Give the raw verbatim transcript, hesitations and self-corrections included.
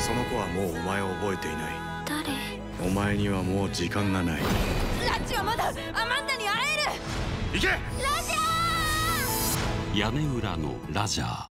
その子はもうお前を覚えていない。 誰？ お前にはもう時間がない。 ラッチはまだアマンダに会える。 行け。 ラジャー。 屋根裏のラジャー。